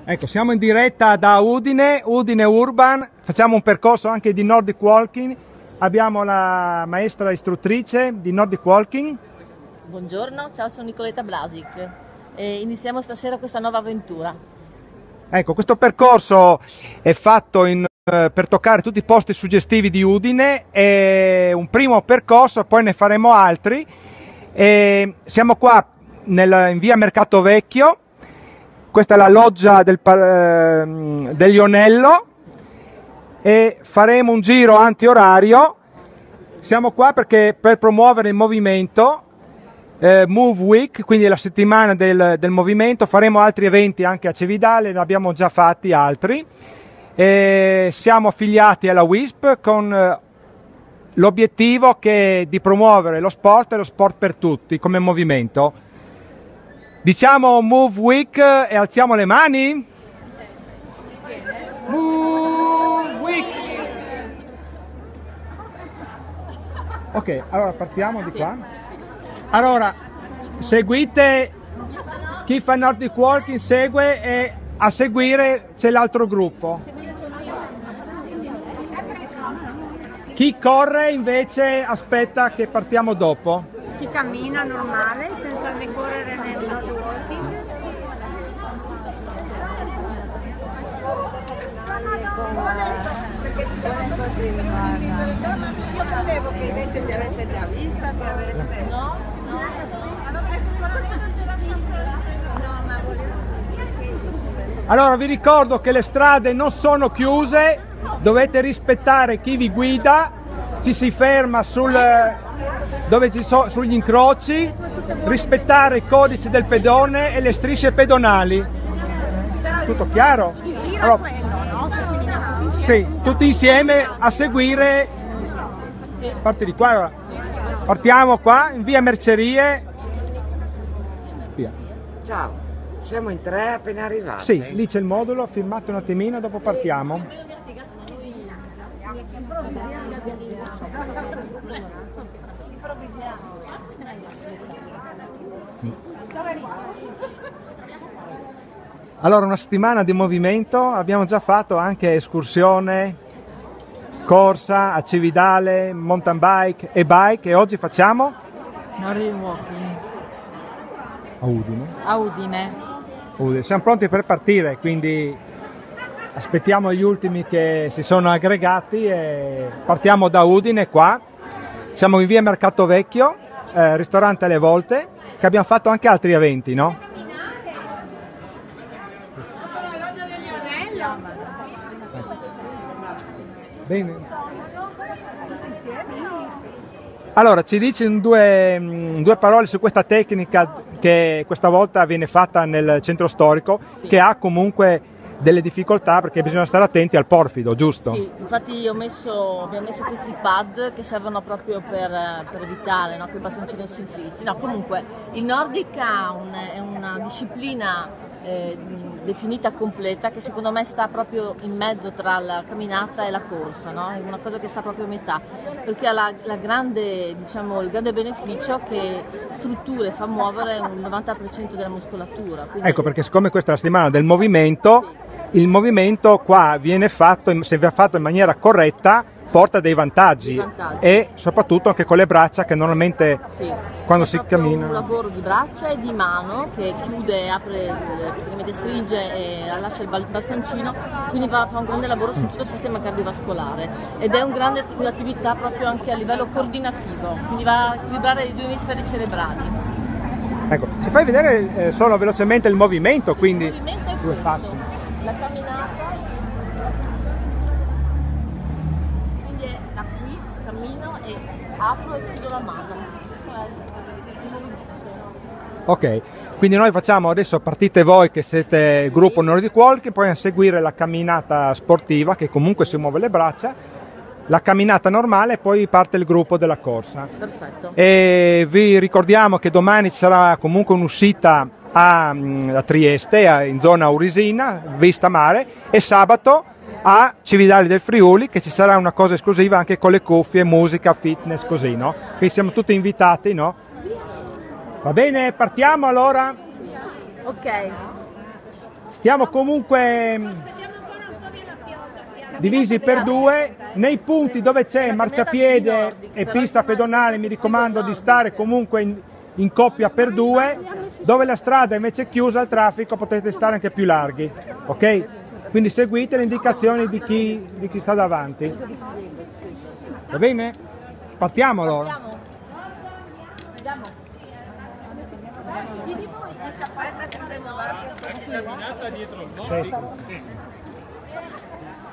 Ecco, siamo in diretta da Udine, Udine Urban, facciamo un percorso anche di Nordic Walking, abbiamo la maestra istruttrice di Nordic Walking. Buongiorno, ciao, sono Nicoletta Blasic e iniziamo stasera questa nuova avventura. Ecco, questo percorso è fatto per toccare tutti i posti suggestivi di Udine, è un primo percorso, poi ne faremo altri. E siamo qua in via Mercato Vecchio. Questa è la loggia del Lionello e faremo un giro antiorario. Siamo qua perché per promuovere il movimento Move Week, quindi la settimana del movimento, faremo altri eventi anche a Cividale, ne abbiamo già fatti altri. Siamo affiliati alla WISP con l'obiettivo che è di promuovere lo sport e lo sport per tutti come movimento. Diciamo Move Week e alziamo le mani. Move Week. Ok, allora partiamo di qua. Allora, seguite chi fa Nordic Walking, segue, e a seguire c'è l'altro gruppo. Chi corre invece aspetta che partiamo dopo. Chi cammina normale senza né correre né Nordic Walking. Io credevo che invece ti avesse già vista, ti avreste... No? Allora vi ricordo che le strade non sono chiuse, dovete rispettare chi vi guida, ci si ferma sugli incroci, rispettare i codici del pedone e le strisce pedonali. Tutto chiaro? Il giro Allora, è quello, no? Cioè, quindi andiamo insieme. sì, tutti insieme a seguire. Parti di qua, allora. Partiamo qua in via Mercerie. Via. Ciao, siamo in tre appena arrivati. Sì, lì c'è il modulo, filmate un attimino, dopo partiamo. Allora, una settimana di movimento, abbiamo già fatto anche escursione, corsa a Cividale, mountain bike e bike, e oggi facciamo Nordic Walking a Udine. a Udine. Udine. Siamo pronti per partire, quindi aspettiamo gli ultimi che si sono aggregati e partiamo da Udine qua. Siamo in via Mercato Vecchio, ristorante alle volte, che abbiamo fatto anche altri eventi, no? Bene. Allora, ci dici due parole su questa tecnica che questa volta viene fatta nel centro storico, Sì. che ha comunque delle difficoltà perché bisogna stare attenti al porfido, giusto? Sì, infatti abbiamo messo questi pad che servono proprio per evitare, no, che il bastoncino si infilzi. No, comunque il Nordic è una disciplina definita completa, che secondo me sta proprio in mezzo tra la camminata e la corsa, no? È una cosa che sta proprio a metà, perché ha il grande beneficio che struttura e fa muovere un 90% della muscolatura. Quindi... Ecco, perché siccome questa è la settimana del movimento, sì, il movimento qua viene fatto, se viene fatto in maniera corretta, porta dei vantaggi, e soprattutto anche con le braccia, che normalmente sì, quando si cammina... un lavoro di braccia e di mano che chiude, apre, praticamente stringe e lascia il bastoncino, quindi fa un grande lavoro su tutto il sistema cardiovascolare ed è un grande attività proprio anche a livello coordinativo, quindi va a equilibrare i due emisferi cerebrali. Ecco, ci fai vedere solo velocemente il movimento, sì, quindi il movimento è due questo, passi. La camminata, quindi è da qui, cammino e apro e chiudo la mano. Ok, quindi noi facciamo adesso, partite voi che siete il gruppo Nordic Walking, poi a seguire la camminata sportiva che comunque si muove le braccia, la camminata normale, e poi parte il gruppo della corsa. Perfetto. E vi ricordiamo che domani ci sarà comunque un'uscita a Trieste, in zona Aurisina, vista mare, e sabato a Cividale del Friuli, che ci sarà una cosa esclusiva anche con le cuffie, musica, fitness, così, no? Quindi siamo tutti invitati, no? Va bene, partiamo allora? Ok. Stiamo comunque divisi per due. Nei punti dove c'è marciapiede e pista pedonale mi raccomando di stare comunque in coppia per due, dove la strada invece è chiusa al traffico potete stare anche più larghi, ok? Quindi seguite le indicazioni di chi sta davanti. Va bene? Partiamo allora. Sì.